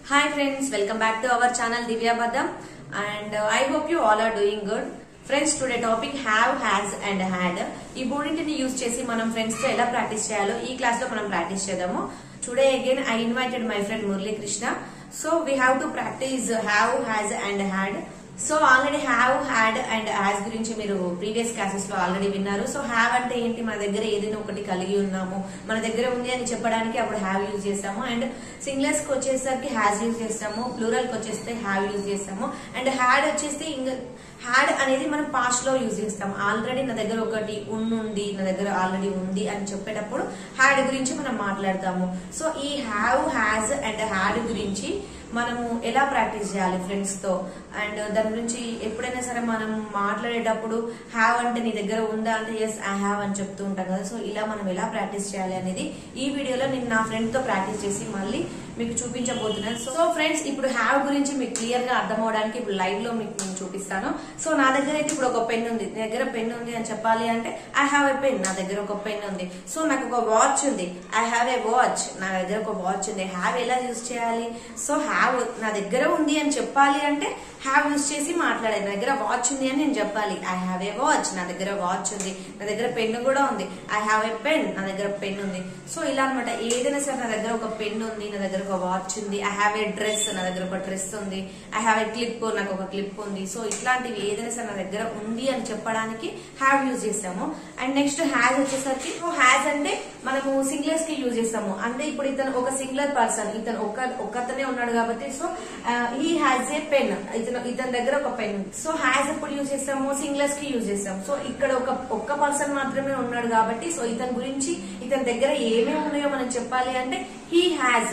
Hi friends, welcome back to our channel Divya Badam and I hope you all are doing good. Friends, today topic have, has and had. ఈ మూడింటిని use చేసి మనం friends తో ఎలా practice చేయాలో ఈ class లో మనం ప్రాక్టీస్ చేద్దాము. Today again I invited my friend Murli Krishna. So we have to practice have, has and had. So already have, had and has గురించి మీరు ప్రీవియస్ క్లాసెస్ లో ఆల్రెడీ విన్నారు. సో హ్యావ్ అంటే ఏంటి, మన దగ్గర ఏదైనా ఒకటి కలిగి ఉన్నాము, మన దగ్గర ఉంది అని చెప్పడానికి అప్పుడు హ్యావ్ యూజ్ చేస్తాము. అండ్ సింగులర్స్ కి వచ్చేసరికి హ్యాజ్ యూజ్ చేస్తాము, ప్లూరల్ కి వచ్చేస్తే హ్యావ్ యూజ్ చేస్తాము. అండ్ హ్యాడ్ వచ్చేస్తే హ్యాడ్ అనేది మనం పాస్ట్ లో యూజ్ చేస్తాం. ఆల్రెడీ నా దగ్గర ఒకటి ఉంది, నా దగ్గర ఆల్రెడీ ఉంది అని చెప్పేటప్పుడు హ్యాడ్ గురించి మనం మాట్లాడతాము. సో ఈ హ్యావ్, హ్యాజ్ అండ్ హ్యాడ్ గురించి మనము ఎలా ప్రాక్టీస్ చేయాలి ఫ్రెండ్స్ తో, అండ్ దాని గురించి ఎప్పుడైనా సరే మనం మాట్లాడేటప్పుడు హ్యావ్ అంటే నీ దగ్గర ఉందా అంటే ఎస్ ఐ హ్యావ్ అని చెప్తూ ఉంటాం కదా. సో ఇలా మనం ఎలా ప్రాక్టీస్ చేయాలి అనేది ఈ వీడియోలో నేను నా ఫ్రెండ్ తో ప్రాక్టీస్ చేసి మళ్ళీ మీకు చూపించబోతున్నాను. సో ఫ్రెండ్స్, ఇప్పుడు హ్యావ్ గురించి మీకు క్లియర్ గా అర్థం అవడానికి ఇప్పుడు లైవ్ లో మీకు నేను చూపిస్తాను. సో నా దగ్గర అయితే ఇప్పుడు ఒక పెన్ ఉంది, నీ దగ్గర పెన్ ఉంది అని చెప్పాలి అంటే ఐ హ్యావ్ ఎ పెన్, నా దగ్గర ఒక పెన్ ఉంది. సో నాకు ఒక వాచ్ ఉంది, ఐ హ్యావ్ ఎ వాచ్, నా దగ్గర ఒక వాచ్ ఉంది. హ్యావ్ ఎలా యూజ్ చేయాలి? సో హ్యావ్ నా దగ్గర ఉంది అని చెప్పాలి అంటే హ్యావ్ యూజ్ చేసి మాట్లాడాలి. నా దగ్గర వాచ్ ఉంది అని నేను చెప్పాలి, ఐ హ్యావ్ ఏ వాచ్, నా దగ్గర వాచ్ ఉంది. నా దగ్గర పెన్ కూడా ఉంది, ఐ హ్యావ్ ఏ పెన్, నా దగ్గర పెన్ ఉంది. సో ఇలా అనమాట. ఏదైనా సరే నా దగ్గర ఒక పెన్ ఉంది, నా దగ్గర ఒక వాచ్ ఉంది, ఐ హ్యావ్ ఏ డ్రెస్, నా దగ్గర ఒక డ్రెస్ ఉంది, ఐ హ్యావ్ ఏ క్లిప్, నాకు ఒక క్లిప్ ఉంది. సో ఇట్లాంటివి ఏదైనా సరే నా దగ్గర ఉంది అని చెప్పడానికి హ్యావ్ యూజ్ చేస్తాము. అండ్ నెక్స్ట్ హ్యాజ్ వచ్చేసరికి, హ్యాజ్ అంటే మనము సింగులర్స్ కి యూజ్ చేస్తాము. అంటే ఇప్పుడు ఇతను ఒక సింగులర్ పర్సన్, ఇతను ఒక్కతనే ఉన్నాడు కాబట్టి so he has a pen, ఇతని దగ్గర ఒక పెన్ ఉంది. సో హ్యాజ్ ఎప్పుడు యూజ్ చేస్తాము? సింగులర్స్ కి యూజ్ చేస్తాము. సో ఇక్కడ ఒక్క పర్సన్ మాత్రమే ఉన్నాడు కాబట్టి సో ఇతని గురించి ఇతని దగ్గర ఏమేమి ఉన్నాయో మనం చెప్పాలి అంటే హీ హ్యాజ్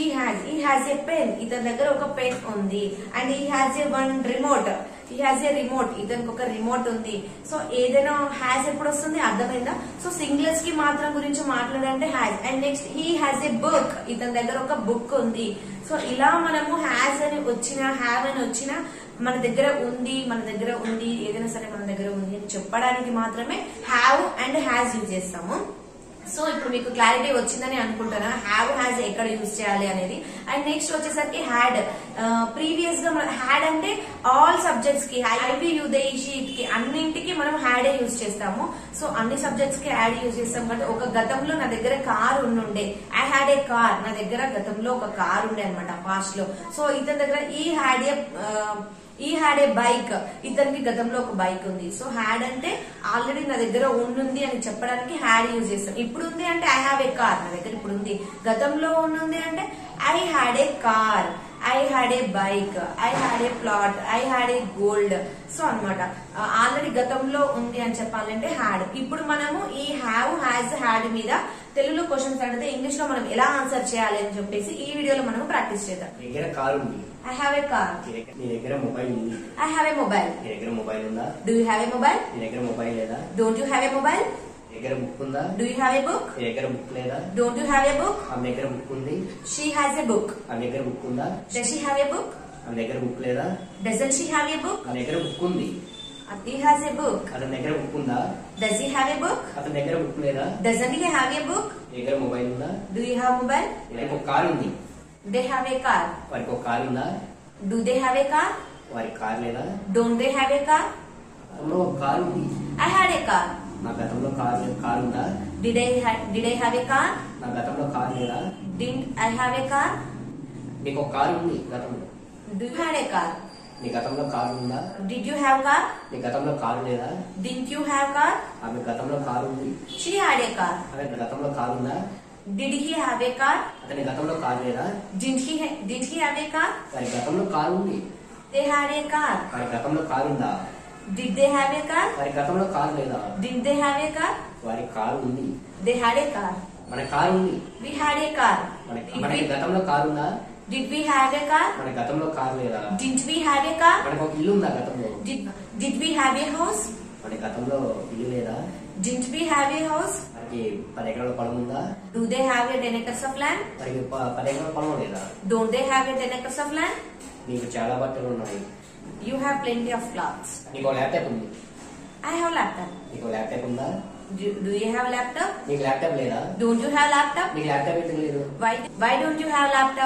ఏ పెన్, ఇతని దగ్గర ఒక పెన్ ఉంది. And he has a one remote, he has a remote, ఇతనికి ఒక రిమోట్ ఉంది. సో ఏదైనా హ్యాజ్ ఎప్పుడు వస్తుంది, అర్థమైందా? సో సింగులర్స్ కి మాత్రం గురించి మాట్లాడంటే has. And next he has a book, ఇతని దగ్గర ఒక బుక్ ఉంది. సో ఇలా మనము హ్యాజ్ అని వచ్చినా హ్యావ్ అని వచ్చినా మన దగ్గర ఉంది ఏదైనా సరే మన దగ్గర ఉంది అని చెప్పడానికి మాత్రమే హ్యావ్ అండ్ హ్యాజ్ యూజ్ చేస్తాము. సో ఇప్పుడు మీకు క్లారిటీ వచ్చిందని అనుకుంటున్నా హ్యావ్, హ్యాజ్ ఎక్కడ యూజ్ చేయాలి అనేది. అండ్ నెక్స్ట్ వచ్చేసరికి హ్యాడ్. ప్రీవియస్ గా హ్యాడ్ అంటే ఆల్ సబ్జెక్ట్స్ కి, ఐవి యుదేషిట్ కి అన్నింటికి మనం హ్యాడే యూజ్ చేస్తాము. సో అన్ని సబ్జెక్ట్స్ కి హ్యాడ్ యూజ్ చేస్తాం. బట్ ఒక గతంలో నా దగ్గర కార్ ఉండే, ఐ హ్యాడ్ ఏ కార్, నా దగ్గర గతంలో ఒక కార్ ఉండే అనమాట పాస్ట్ లో. సో ఇతని దగ్గర ఈ హ్యాడ్ ఏ బైక్, ఇతనికి గతంలో ఒక బైక్ ఉంది. సో హ్యాడ్ అంటే ఆల్రెడీ నా దగ్గర ఉంది అని చెప్పడానికి హ్యాడ్ యూజ్ చేస్తాం. ఇప్పుడు ఉంది అంటే ఐ హ్యావ్ ఏ కార్, నా దగ్గర ఇప్పుడు ఉంది. గతంలో ఉంది అంటే I had a car, I had a bike, I had a plot, I had a gold. So అనమాట. ఆల్రెడీ గతంలో ఉంది అని చెప్పాలంటే హ్యాడ్. ఇప్పుడు మనము ఈ హ్యావ్, హ్యాజ్, హ్యాడ్ మీద తెలుగులో క్వశ్చన్స్ అడిగితే ఇంగ్లీష్ లో మనం ఎలా ఆన్సర్ చేయాలి అని చెప్పేసి ఈ వీడియోలో మనం ప్రాక్టీస్ చేద్దాం. I have a car. నీ దగ్గర మొబైల్ ఉంది. I have a mobile. నీ దగ్గర మొబైల్ ఉందా? Do you have a mobile? నీ దగ్గర మొబైల్ లేదా? Don't you have a mobile? నీ దగ్గర బుక్ ఉందా? Do you have a book? నీ దగ్గర బుక్ లేదా? Don't you have a book? ఆమె దగ్గర బుక్ ఉంది. She has a book. ఆమె దగ్గర బుక్ ఉందా? Does she have a book? ఆమె దగ్గర బుక్ లేదా? Doesn't she have a book? ఆమె దగ్గర బుక్ ఉంది. He has a book. అతని దగ్గర బుక్ ఉందా? Does he have a book? అతని దగ్గర బుక్ లేదా? Doesn't he have a book? నీ దగ్గర మొబైల్ ఉందా? Do you have mobile? వారికి ఒక కార్ ఉంది. They have a car. వారికి ఒక కార్ ఉందా? Do they have a car? వారి కార్ లేదా? Don't they have a car? గతంలో ఒక కార్ ఉంది. I had a car. నా గతంలో కార్ ఉందా? Did I have a car? నా గతంలో కార్ లేదా? Didn't I have a car? నీకు ఒక కార్ ఉంది గతంలో. Do you had a car? నీ గతంలో కార్ ఉందా? Did you have car? నీ గతంలో కారు లేదా? Didn't you have car? ఆమె గతంలో కారు ఉంది. She had a car. ఆమె గతంలో కారు ఉందా? Did he have a car? అతని గతంలో కారు లేదా? Did he have a car? వారి గతంలో కారు ఉంది. They had a car. వారి గతంలో కారు ఉందా? Did they have a car? వారి గతంలో కారు లేదా? Did they have a car? వారి కారు ఉంది. They had a car. మన కారు ఉంది. We had a car. మనకి గతంలో కారు ఉందా? Did we have a car? మన గతంలో కారు లేదా? Didn't we have a car? మనకు ఒక ఇల్లు ఉందా గతంలో? Did we have a house? మన గతంలో ఇల్లు లేదా? Didn't we have a house? మనకి 10 ఎకరాల పొలం ఉందా? Do they have a 10 acres of land? మనకి 10 ఎకరాల పొలం లేదా? Don't they have a 10 acres of land? నీకు చాలా బట్టలు ఉన్నాయి. You have plenty of clothes. నీకు ల్యాప్టాప్ ఉంది. I have laptop. నీకు ల్యాప్టాప్ ఉందా? Do you have laptop? నీకు ల్యాప్టాప్ లేదా? Don't you have laptop? నీకు ల్యాప్టాప్ ఎందుకు లేదు? Why don't you have laptop?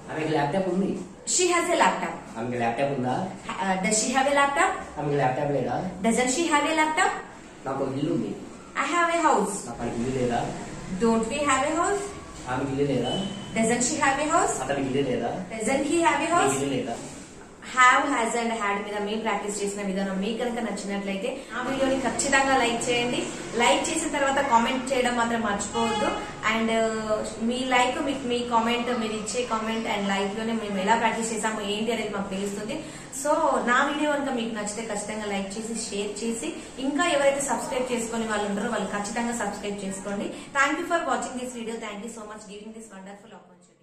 ఆమెకి ల్యాప్టాప్ ఉంది. She has a laptop. ఆమెకి ల్యాప్టాప్ ఉందా? Does she have a laptop? ఆమెకి ల్యాప్టాప్ లేదా? Doesn't she have a laptop? నాకు ఒక ఇల్లు ఉంది. I have a house. నాకు ఇల్లు లేదా? Don't we have a house? ఆమెకి ఇల్లు లేదా? Doesn't she have a house? అతనికి ఇల్లు లేదా? Doesn't he have a house? ఇల్లు లేదా? హ్యావ్, హ్యాజ్ అండ్ హ్యాడ్ మీద మీ ప్రాక్టీస్ చేసిన విధానం మీకు కనుక నచ్చినట్లయితే ఆ వీడియోని ఖచ్చితంగా లైక్ చేయండి. లైక్ చేసిన తర్వాత కామెంట్ చేయడం మాత్రం మర్చిపోవద్దు. అండ్ మీ లైక్, మీ కామెంట్, మీరు ఇచ్చే కామెంట్ అండ్ లైక్ లోనే మేము ఎలా ప్రాక్టీస్ చేసాము ఏంటి అనేది మాకు తెలుస్తుంది. సో నా వీడియో కనుక మీకు నచ్చితే ఖచ్చితంగా లైక్ చేసి షేర్ చేసి, ఇంకా ఎవరైతే సబ్స్క్రైబ్ చేసుకునే వాళ్ళు ఉంటారో వాళ్ళు ఖచ్చితంగా సబ్స్క్రైబ్ చేసుకోండి. Thank you for watching this video. Thank you so much giving this wonderful opportunity.